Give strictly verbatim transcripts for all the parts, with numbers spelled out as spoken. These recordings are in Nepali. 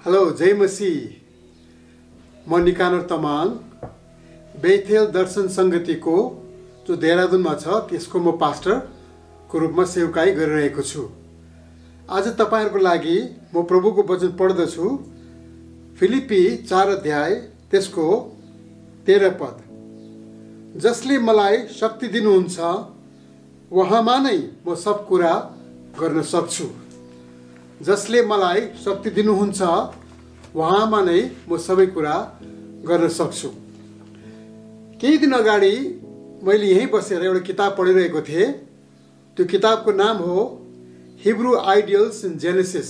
हेलो, जय मसीह। म निकानर तमाङ बेथेल दर्शन संगतिको जो देहरादूनमा छ त्यसको म पास्टरको रूपमा सेवकाई गरिरहेको छु। आज तपाईहरुको लागि म प्रभुको वचन पढ्दछु। फिलिप्पी चार अध्याय त्यसको तेह्र पद। जसले मलाई शक्ति दिनुहुन्छ उहाँमा नै म सब कुरा गर्न सक्छु। जसले मलाई शक्ति दिनुहुन्छ उहाँमा नै म सबै कुरा गर्न सक्छु। केही दिन अगाडि मैले यहीँ बसेर एउटा किताब पढिरहेको थिएँ। त्यो किताबको नाम हो Hebrew ideals in Genesis,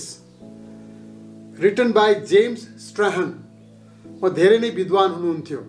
written by James Strahan. म धेरै नै विद्वान हुनुहुन्थ्यो।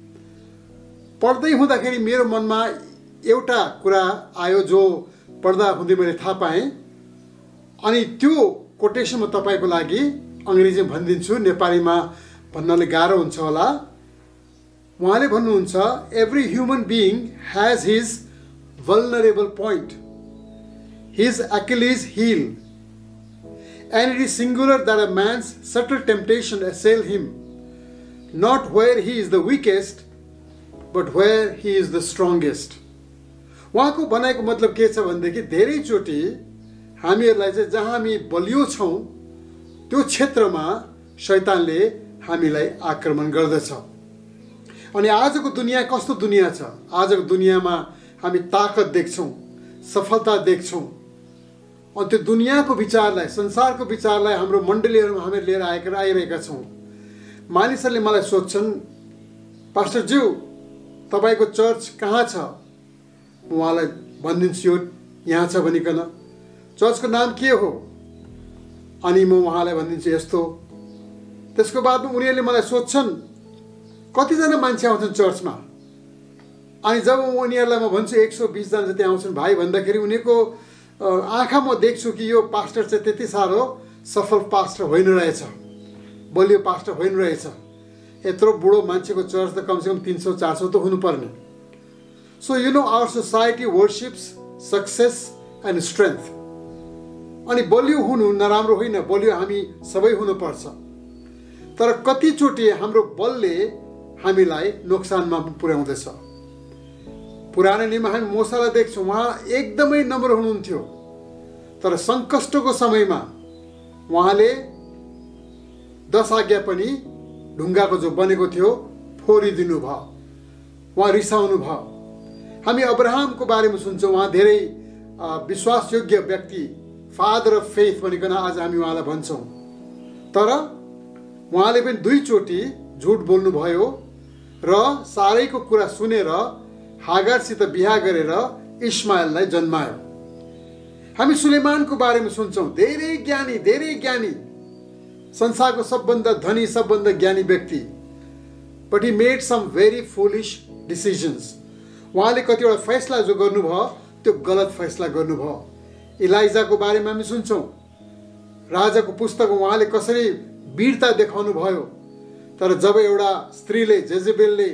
पढ्दै हुँदाखेरि मेरो मनमा एउटा कुरा आयो जो पढ्दा हुँदै मैले थाहा पाएँ। अनि त्यो कोटेसन म तपाईको लागि अंग्रेजीमा भनिदिन्छु, नेपालीमा भन्नले गाह्रो हुन्छ होला। उहाँले भन्नुहुन्छ, every human being has his vulnerable point, his Achilles heel, and it is singular that a man's subtle temptation assail him, not where he is the weakest, but where he is the strongest. उहाँको भनाइको मतलब के छ भनेदेखि धेरैचोटि हामीहरूलाई चाहिँ जहाँ हामी बलियो छौँ त्यो क्षेत्रमा शैतानले हामीलाई आक्रमण गर्दछ। अनि आजको दुनिया कस्तो दुनिया छ? आजको दुनियामा हामी ताकत देख्छौँ, सफलता देख्छौँ। अनि त्यो दुनियाको विचारलाई, संसारको विचारलाई हाम्रो मण्डलीहरूमा हामी लिएर आएका आइरहेका छौँ। मानिसहरूले मलाई सोध्छन्, पास्टर ज्यू तपाईको चर्च कहाँ छ? म उहाँलाई भनिदिन्छु यो यहाँ छ भनिकन। चर्चको नाम के हो? अनि म उहाँलाई भनिदिन्छु यस्तो। त्यसको बादमा उनीहरूले मलाई सोध्छन् कतिजना मान्छे आउँछन् चर्चमा? अनि जब उनीहरूलाई म भन्छु एक सौ बीस जना जति आउँछन् भाइ भन्दाखेरि उनीहरूको आँखा म देख्छु कि यो पास्टर चाहिँ त्यति साह्रो सफल पास्टर होइन रहेछ, बलियो पास्टर होइन रहेछ। यत्रो बुढो मान्छेको चर्च त कमसेकम तीन सौ चार सौ त हुनुपर्ने। So you know our society worships success and strength. अनि बलियो हुनु नराम्रो होइन, बलियो हामी सबै हुनुपर्छ। तर कतिचोटि हाम्रो बलले हामीलाई नोक्सानमा पुर्याउँदछ। पुरानो नियममा हामी मोसालाई देख्छौँ, उहाँ एकदमै नम्र हुनुहुन्थ्यो। तर सङ्कष्टको समयमा उहाँले दस आज्ञा पनि ढुङ्गाको जो बनेको थियो फोरिदिनु भयो, उहाँ रिसाउनु भयो। हामी अब्राहमको बारेमा सुन्छौँ, उहाँ धेरै विश्वासयोग्य व्यक्ति, फादर अफ फेथ भनिकन आज हामी उहाँलाई भन्छौँ। तर उहाँले पनि दुईचोटि झुट बोल्नुभयो र सारैको कुरा सुनेर हागारसित बिहा गरेर इस्माएललाई जन्मायो। हामी सुलेमानको बारेमा सुन्छौँ, धेरै ज्ञानी, धेरै ज्ञानी, संसारको सबभन्दा धनी, सबभन्दा ज्ञानी व्यक्ति। But he made some very foolish decisions. उहाँले कतिवटा फैसला जो गर्नुभयो त्यो गलत फैसला गर्नुभयो। इलाइजाको बारेमा हामी सुन्छौँ, राजाको पुस्तक उहाँले कसरी वीरता देखाउनु भयो। तर जब एउटा स्त्रीले, जेजेबेलले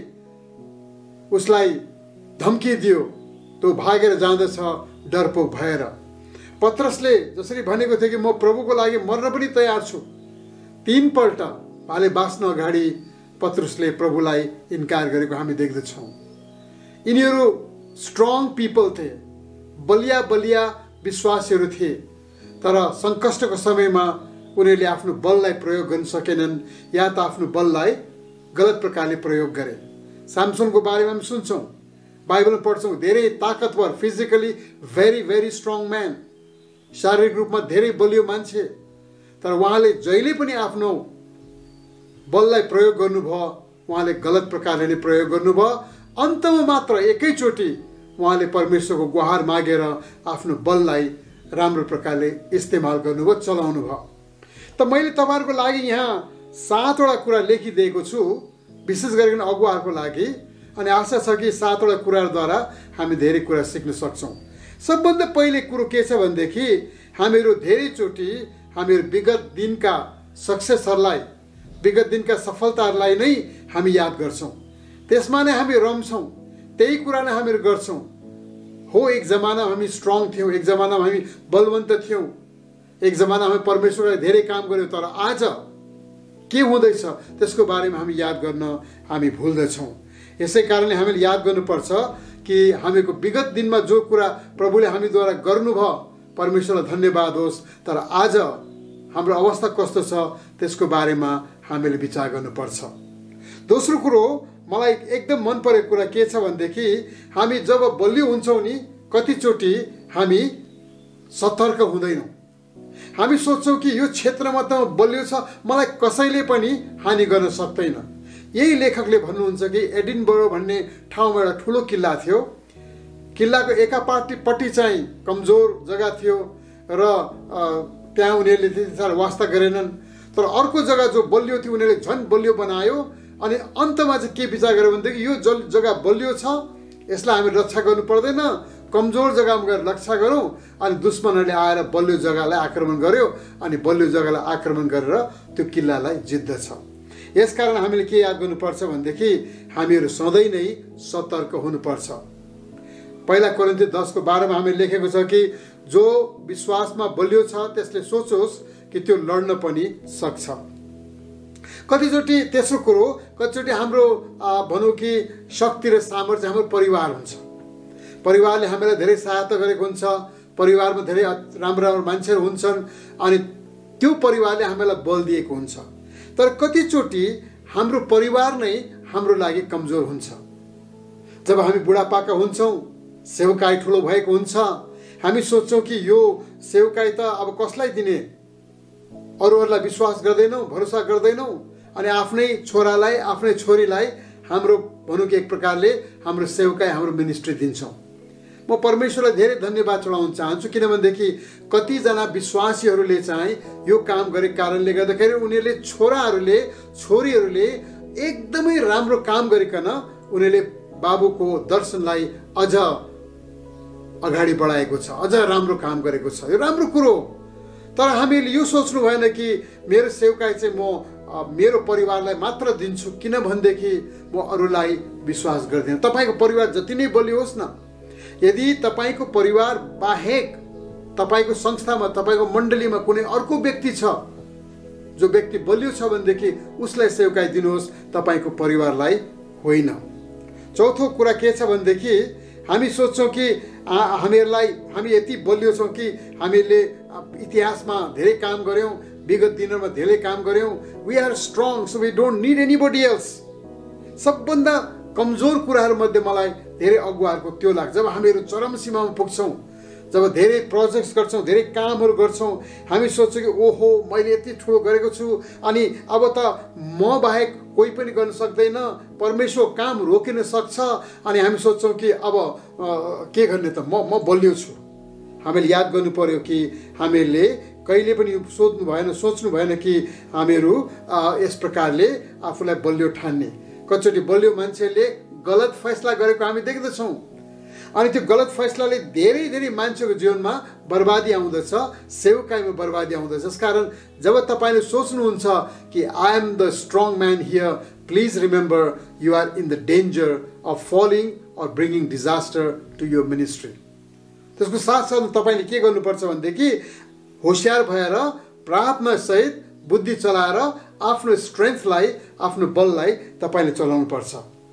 उसलाई धम्की दियो त्यो भागेर जाँदछ डरपोक भएर। पत्रसले जसरी भनेको थियो कि म प्रभुको लागि मर्न पनि तयार छु, तीनपल्ट भाले बाँच्न अगाडि पत्रसले प्रभुलाई इन्कार गरेको हामी देख्दछौँ। यिनीहरू स्ट्रङ पिपल थिए, बलिया बलिया विश्वासीहरू थिए। तर सङ्कष्टको समयमा उनीहरूले आफ्नो बललाई प्रयोग गर्न सकेनन्, या त आफ्नो बललाई गलत प्रकारले प्रयोग गरे। सामसोनको बारेमा हामी सुन्छौँ, बाइबलमा पढ्छौँ, धेरै ताकतवर, physically very very strong man, शारीरिक रूपमा धेरै बलियो मान्छे। तर उहाँले जहिले पनि आफ्नो बललाई प्रयोग गर्नुभयो, उहाँले गलत प्रकारले नै प्रयोग गर्नुभयो। अन्तमा मात्र एकैचोटि उहाँले परमेश्वरको गुहार मागेर आफ्नो बललाई राम्रो प्रकारले इस्तेमाल गर्नुभयो, चलाउनु भयो। त मैले तपाईँहरूको लागि यहाँ सातवटा कुरा लेखिदिएको छु, विशेष गरिकन अगुवाहरूको लागि। अनि आशा छ कि सातवटा कुराहरूद्वारा हामी धेरै कुरा सिक्न सक्छौँ। सबभन्दा पहिले कुरो के छ भनेदेखि हामीहरू धेरैचोटि हामीहरू विगत दिनका सक्सेसहरूलाई, विगत दिनका सफलताहरूलाई नै हामी याद गर्छौँ। त्यसमा नै हामी रम्छौँ, त्यही कुरा नै हामीहरू गर्छौँ। हो, एक जमानामा हामी स्ट्रङ थियौँ, एक जमानामा हामी बलवन्त थियौँ, एक जमानामा हामी परमेश्वरले धेरै काम गर्यौँ। तर आज के हुँदैछ त्यसको बारेमा हामी याद गर्न हामी भुल्दछौँ। यसै कारणले हामीले याद गर्नुपर्छ कि हामीको विगत दिनमा जो कुरा प्रभुले हामीद्वारा गर्नुभयो, परमेश्वरलाई धन्यवाद होस्। तर आज हाम्रो अवस्था कस्तो छ त्यसको बारेमा हामीले विचार गर्नुपर्छ। दोस्रो कुरो मलाई एकदम मन परेको कुरा के छ भनेदेखि हामी जब बलियो हुन्छौँ नि, कतिचोटि हामी सतर्क हुँदैनौँ। हामी सोच्छौँ कि यो क्षेत्रमा त बलियो छ, मलाई कसैले पनि हानि गर्न सक्दैन। यही लेखकले भन्नुहुन्छ कि एडिनबरो भन्ने ठाउँमा एउटा ठुलो किल्ला थियो। किल्लाको एकापट्टि पट्टि चाहिँ कमजोर जग्गा थियो र त्यहाँ उनीहरूले त्यति साह्रो वास्ता गरेनन्। तर अर्को जग्गा जो बलियो थियो उनीहरूले झन् बलियो बनायो। अनि अन्तमा चाहिँ के विचार गर्यो भनेदेखि यो जग्गा बलियो छ, यसलाई हामी रक्षा गर्नु पर्दैन, कमजोर जग्गामा गएर रक्षा गरौँ। अनि दुश्मनहरूले आएर बलियो जग्गालाई आक्रमण गर्यो अनि बलियो जग्गालाई आक्रमण गरेर त्यो किल्लालाई जित्दछ। यसकारण हामीले के याद गर्नुपर्छ भनेदेखि हामीहरू सधैँ नै सतर्क हुनुपर्छ। पहिला कोरिन्थी दसको बाह्रमा हामीले लेखेको छ कि जो विश्वासमा बलियो छ त्यसले सोचोस् कि त्यो लड्न पनि सक्छ। कतिचोटि तेस्रो कुरो, कतिचोटि हाम्रो भनौँ कि शक्ति र सामर्थ्य हाम्रो परिवार हुन्छ। परिवारले हामीलाई धेरै सहायता गरेको हुन्छ, परिवारमा धेरै राम्रो राम्रो मान्छेहरू हुन्छन् अनि त्यो परिवारले हामीलाई बल दिएको हुन्छ। तर कतिचोटि हाम्रो परिवार नै हाम्रो लागि कमजोर हुन्छ। जब हामी बुढापाका हुन्छौँ, सेवकाई ठुलो भएको हुन्छ, हामी सोच्छौँ कि यो सेवकाई त अब कसलाई दिने, अरूहरूलाई विश्वास गर्दैनौँ, भरोसा गर्दैनौँ अनि आफ्नै छोरालाई आफ्नै छोरीलाई हाम्रो भनौँ कि एक प्रकारले हाम्रो सेवकाई हाम्रो मिनिस्ट्री दिन्छौँ। म परमेश्वरलाई धेरै धन्यवाद चढाउन चाहन्छु किनभनेदेखि कतिजना विश्वासीहरूले चाहिँ यो काम गरेको कारणले गर्दाखेरि उनीहरूले छोराहरूले छोरीहरूले एकदमै राम्रो काम गरिकन उनीहरूले बाबुको दर्शनलाई अझ अगाडि बढाएको छ, अझ राम्रो काम गरेको छ। यो राम्रो कुरो। तर हामीले यो सोच्नु भएन कि मेरो सेवकाई चाहिँ म मेरो परिवारलाई मात्र दिन्छु किनभनेदेखि म अरूलाई विश्वास गर्दिनँ। तपाईँको परिवार जति नै बलियो होस् न, यदि तपाईँको परिवार बाहेक तपाईँको संस्थामा तपाईँको मण्डलीमा कुनै अर्को व्यक्ति छ जो व्यक्ति बलियो छ भनेदेखि उसलाई सेवकाई दिनुहोस्, तपाईँको परिवारलाई होइन। चौथो कुरा के छ भनेदेखि हामी सोच्छौँ कि हामीहरूलाई हामी यति बलियो छौँ कि हामीले इतिहासमा धेरै काम गऱ्यौँ, विगत दिनहरूमा धेरै काम गऱ्यौँ, we are strong so we don't need anybody else. सबभन्दा कमजोर कुराहरूमध्ये मलाई धेरै अगुवाहरूको त्यो लाग्छ। जब हामीहरू चरम सीमामा पुग्छौँ, जब धेरै प्रोजेक्ट्स गर्छौँ, धेरै कामहरू गर्छौँ, हामी सोच्छौँ कि ओहो मैले यति ठुलो गरेको छु अनि अब त म बाहेक कोही पनि गर्न सक्दैन, परमेश्वर काम रोकिन सक्छ अनि हामी सोच्छौँ कि अब के गर्ने त, म म बलियो छु। हामीले याद गर्नु पर्यो कि हामीले कहिले पनि सोच्नु भएन सोच्नु भएन कि हामीहरू यस प्रकारले आफूलाई बलियो ठान्ने। कतिचोटि बलियो मान्छेले गलत फैसला गरेको हामी देख्दछौँ अनि त्यो गलत फैसलाले धेरै धेरै मान्छेको जीवनमा बर्बादी आउँदछ, सेवकाईमा बर्बादी आउँदछ। यसकारण जब तपाईँले सोच्नुहुन्छ कि I am the strong man here, please remember you are in the danger of falling or bringing disaster to your ministry. त्यसको साथसाथमा तपाईँले के गर्नुपर्छ भनेदेखि होसियार भएर प्रार्थना सहित बुद्धि चलाएर आफ्नो स्ट्रेन्थलाई आफ्नो बललाई तपाईँले चलाउनु पर्छ।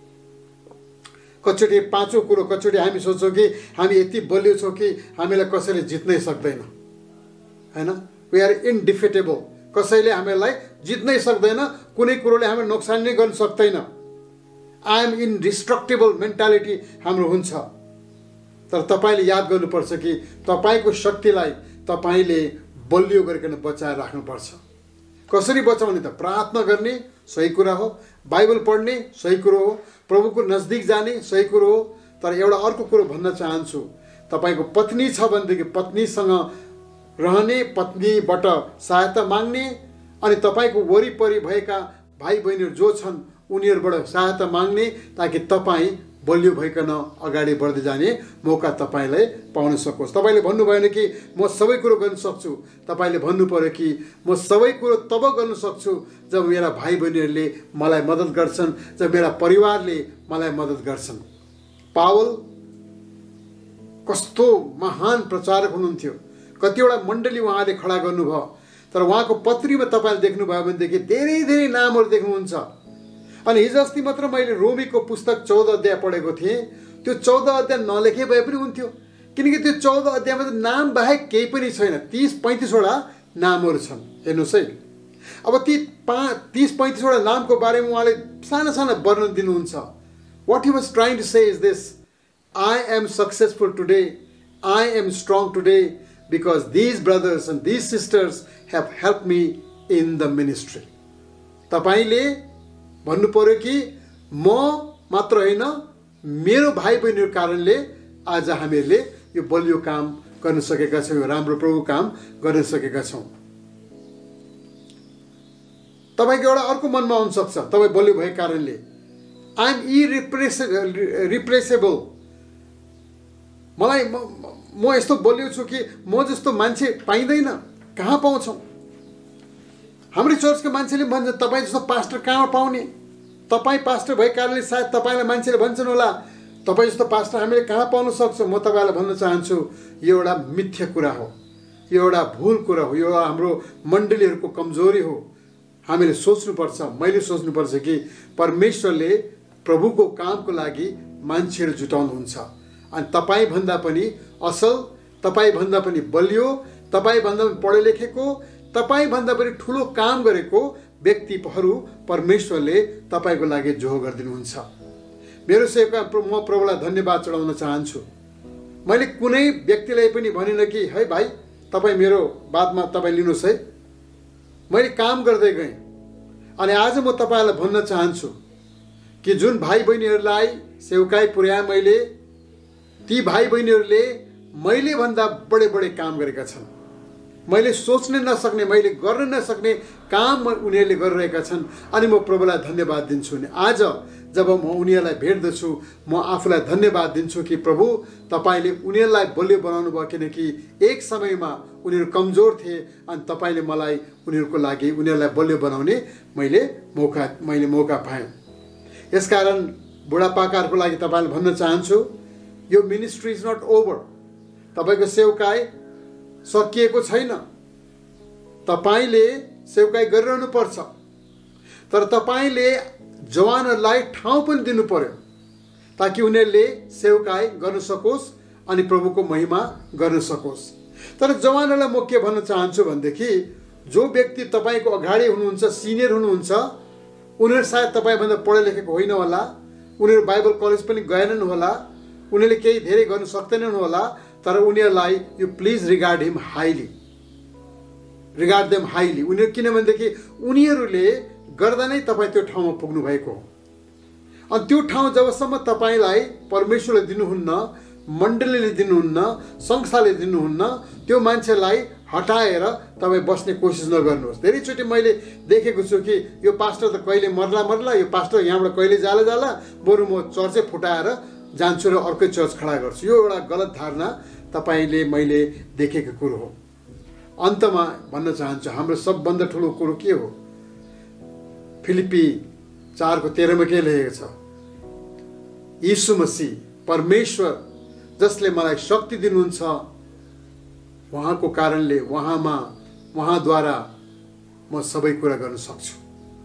कतिचोटि पाँचौँ कुरो, कतिचोटि हामी सोच्छौँ कि हामी यति बलियो छौँ कि हामीलाई कसैले जित्नै सक्दैन, होइन। वी आर इनडिफिटेबल, कसैले हामीलाई जित्नै सक्दैन, कुनै कुरोले हामीलाई नोक्सान नै गर्न सक्दैन। आई एम इनडिस्ट्रक्टेबल मेन्टालिटी हाम्रो हुन्छ। तर तपाईँले याद गर्नुपर्छ कि तपाईँको शक्तिलाई तपाईँले बलियो गरिकन बचाएर राख्नुपर्छ। कसरी बचाउने त? प्रार्थना गर्ने सही कुरा हो, बाइबल पढ्ने सही कुरो हो, प्रभुको नजदिक जाने सही कुरो हो। तर एउटा अर्को कुरो भन्न चाहन्छु, तपाईँको पत्नी छ भनेदेखि पत्नीसँग रहने, पत्नीबाट सहायता माग्ने अनि तपाईँको वरिपरि भएका भाइ बहिनीहरू जो छन् उनीहरूबाट सहायता माग्ने, ताकि तपाईँ बलियो भइकन अगाडि बढ्दै जाने मौका तपाईँलाई पाउन सकोस्। तपाईँले भन्नु भएन कि म सबै कुरो गर्न सक्छु, तपाईँले भन्नु पर्यो कि म सबै कुरो तब गर्न सक्छु जब मेरा भाइ बहिनीहरूले मलाई मद्दत गर्छन्, जब मेरा परिवारले मलाई मद्दत गर्छन्। पावल कस्तो महान प्रचारक हुनुहुन्थ्यो, कतिवटा मण्डली उहाँले खडा गर्नुभयो, तर उहाँको पत्रीमा तपाईँले देख्नुभयो भनेदेखि धेरै धेरै नामहरू देख्नुहुन्छ। अनि हिजो अस्ति मात्र मैले रोमीको पुस्तक चौध अध्याय पढेको थिएँ। त्यो चौध अध्याय नलेखे भए पनि हुन्थ्यो, किनकि त्यो चौध अध्यायमा त नाम बाहेक केही पनि छैन। तिस पैँतिसवटा नामहरू छन्। हेर्नुहोस् है, अब ती पा तिस पैँतिसवटा नामको बारेमा उहाँले साना साना वर्णन दिनुहुन्छ। What he was trying to say is this, I am successful today, I am strong today because these brothers and these sisters have help me in the ministry. तपाईँले भन्नु पर्यो कि म मात्र होइन, मेरो भाइ बहिनीको कारणले आज हामीहरूले यो बलियो काम गर्न सकेका छौँ, यो राम्रो प्रभु काम गर्न सकेका छौँ। तपाईँको एउटा अर्को मनमा आउनसक्छ, तपाईँ बलियो भएको कारणले आई एम इरिप्रेस रिप्लेसेबल, मलाई म यस्तो बलियो छु कि म जस्तो मान्छे पाइँदैन, कहाँ पाउँछौँ? हाम्रो चर्चको मान्छेले भन्छ तपाईँ जस्तो पास्टर कहाँ पाउने? तपाईँ पास्टर भएको कारणले सायद तपाईँलाई मान्छेले भन्छन् होला तपाईँ जस्तो पास्टर हामीले कहाँ पाउन सक्छौँ। म तपाईँलाई भन्न चाहन्छु यो एउटा मिथ्या कुरा हो, यो एउटा भुल कुरा हो, यो हाम्रो मण्डलीहरूको कमजोरी हो। हामीले सोच्नुपर्छ, मैले सोच्नुपर्छ कि परमेश्वरले प्रभुको कामको लागि मान्छेहरू जुटाउनुहुन्छ। अनि तपाईँभन्दा पनि असल, तपाईँभन्दा पनि बलियो, तपाईँभन्दा पनि पढे लेखेको, तपाईँभन्दा पनि ठुलो काम गरेको व्यक्तिहरू परमेश्वरले तपाईँको लागि जोह गरिदिनुहुन्छ। मेरो सेवका म प्रभुलाई धन्यवाद चढाउन चाहन्छु। मैले कुनै व्यक्तिलाई पनि भनिनँ कि है भाइ तपाईँ मेरो बादमा तपाईँ लिनुहोस् है, मैले काम गर्दै गएँ। अनि आज म तपाईँलाई भन्न चाहन्छु कि जुन भाइ बहिनीहरूलाई सेवकाई पुर्याए मैले, ती भाइ बहिनीहरूले मैले भन्दा बडे बडे काम गरेका छन्। मैले सोच्ने नसक्ने, मैले गर्न नसक्ने काम उनीहरूले गरिरहेका छन्। अनि म प्रभुलाई धन्यवाद दिन्छु। नि आज जब म उनीहरूलाई भेट्दछु म आफूलाई धन्यवाद दिन्छु कि प्रभु तपाईँले उनीहरूलाई बलियो बनाउनु भयो, किनकि एक समयमा उनीहरू कमजोर थिए अनि तपाईँले मलाई उनीहरूको लागि उनीहरूलाई बलियो बनाउने मैले मौका मैले मौका पाएँ। यसकारण बुढापाकाहरूको लागि तपाईँले भन्न चाहन्छु यो मिनिस्ट्री इज नट ओभर। तपाईँको सेवकाई सकिएको छैन। तपाईँले सेवकाई गरिरहनु पर्छ, तर तपाईँले जवानहरूलाई ठाउँ पनि दिनु पर्यो ताकि उनीहरूले सेवकाई गर्न सकोस् अनि प्रभुको महिमा गर्न सकोस्। तर जवानहरूलाई म के भन्न चाहन्छु भनेदेखि जो व्यक्ति तपाईँको अगाडि हुनुहुन्छ, सिनियर हुनुहुन्छ, उनीहरू सायद तपाईँभन्दा पढे लेखेको होइन होला, उनीहरू बाइबल कलेज पनि गएनन् होला, उनीहरूले केही धेरै गर्न सक्दैनन् होला, तर उनीहरूलाई यो please regard him highly, regard them highly. उनीहरू किनभनेदेखि उनीहरूले गर्दा नै तपाईँ त्यो ठाउँमा पुग्नु भएको हो। अनि त्यो ठाउँ जबसम्म तपाईँलाई परमेश्वरले दिनुहुन्न, मण्डलीले दिनुहुन्न, संस्थाले दिनुहुन्न, त्यो मान्छेलाई हटाएर तपाईँ बस्ने कोसिस नगर्नुहोस्। धेरैचोटि मैले देखेको छु कि यो पास्टर त कहिले मर्ला मर्ला, यो पास्टर यहाँबाट कहिले जाला जाला, बरु म चर्चै फुटाएर जान्छु र अर्कै चर्च खडा गर्छु। यो एउटा गलत धारणा तपाईँले मैले देखेको कुरो हो। अन्तमा भन्न चाहन्छु हाम्रो सबभन्दा ठुलो कुरो के हो? फिलिप्पी चारको तेह्रमा के लेखेको छ? यीशु मसीह परमेश्वर जसले मलाई शक्ति दिनुहुन्छ उहाँको कारणले, उहाँमा, उहाँद्वारा म सबै कुरा गर्न सक्छु।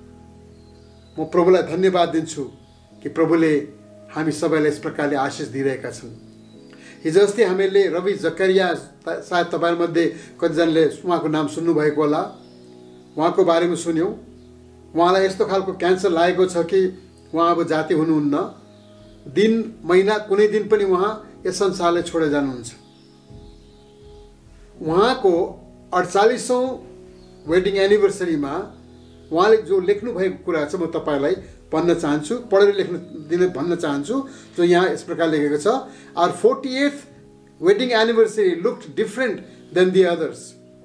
म प्रभुलाई धन्यवाद दिन्छु कि प्रभुले हामी सबैलाई यस प्रकारले आशिष दिइरहेका छन्। हिजो अस्ति हामीले रवि जकरिया, सायद तपाईँहरूमध्ये कतिजनाले उहाँको नाम सुन्नुभएको होला, उहाँको बारेमा सुन्यौँ। उहाँलाई यस्तो खालको क्यान्सर लागेको छ कि उहाँ अब जाति हुनुहुन्न। दिन महिना कुनै दिन पनि उहाँ यस संसारलाई छोडेर जानुहुन्छ। उहाँको अडचालिसौँ वेडिङ एनिभर्सरीमा उहाँले जो लेख्नु भएको कुरा छ म तपाईँलाई भन्न चाहन्छु, पढेर लेख्न दिन भन्न चाहन्छु। जो यहाँ यस प्रकार लेखेको छ, our forty eighth wedding anniversary looked different than the others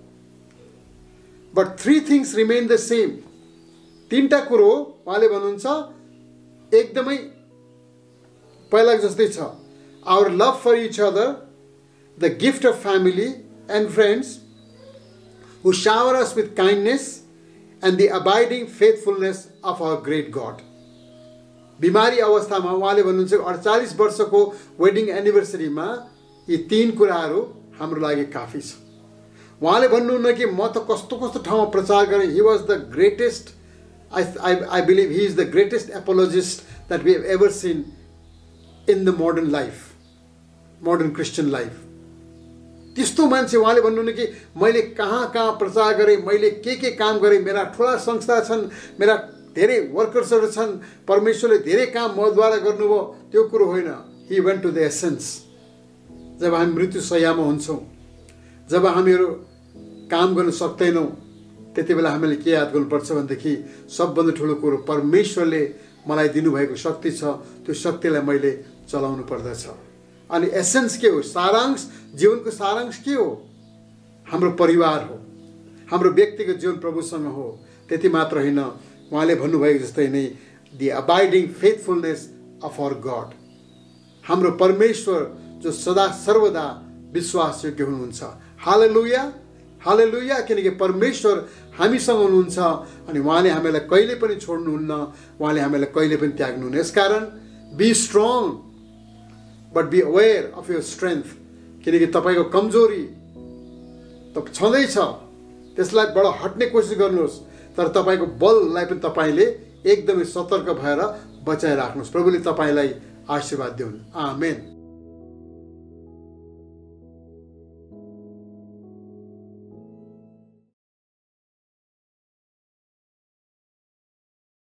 but three things remain the same. तीनटा कुरो उहाँले भन्नुहुन्छ एकदमै पहिला जस्तै छ। Our love for each other, the gift of family and friends who shower us with kindness and the abiding faithfulness of our great God. बिमारी अवस्थामा उहाँले भन्नुहुन्छ अडचालिस वर्षको वेडिङ एनिभर्सरीमा यी तीन कुराहरू हाम्रो लागि काफी छ। उहाँले भन्नुहुन्न कि म त कस्तो कस्तो ठाउँमा प्रचार गरेँ. He was the greatest, I I I believe he is the greatest apologist that we have ever seen in the modern life, modern Christian life. त्यस्तो मान्छे. उहाँले भन्नुहुन्न कि मैले कहाँ कहाँ प्रचार गरेँ, मैले के के काम गरेँ, मेरा ठुला संस्था छन्, मेरा धेरै वर्कर्सहरू छन्, परमेश्वरले धेरै काम मद्वारा गर्नुभयो, त्यो कुरो होइन. He went to the essence. जब हामी मृत्यु शय्यामा हुन्छौँ, जब हामीहरू काम गर्न सक्दैनौँ, त्यति बेला हामीले के याद गर्नुपर्छ भनेदेखि सबभन्दा ठुलो कुरो परमेश्वरले मलाई दिनुभएको शक्ति छ, त्यो शक्तिलाई मैले चलाउनु पर्दछ. अनि एसेन्स के हो? सारांश, जीवनको सारांश के हो? हाम्रो परिवार हो, हाम्रो व्यक्तिगत जीवन प्रभुसँग हो. त्यति मात्र होइन, उहाँले भन्नुभएको जस्तै नै the abiding faithfulness of our God. हाम्रो परमेश्वर जो सदा सर्वदा विश्वासयोग्य हुनुहुन्छ. हालेलुया, हालेलुया. किनकि परमेश्वर हामीसँग हुनुहुन्छ अनि उहाँले हामीलाई कहिले पनि छोड्नुहुन्न, उहाँले हामीलाई कहिले पनि त्याग्नुहुन्न. यसकारण be strong but be aware of your strength. किनकि तपाईँको कमजोरी त छँदैछ, त्यसलाई बाट हट्ने कोसिस गर्नुहोस्, तर तपाईँको बललाई पनि तपाईँले एकदमै सतर्क भएर बचाइराख्नुहोस्. प्रभुले तपाईँलाई आशीर्वाद दिउन्. आमेन.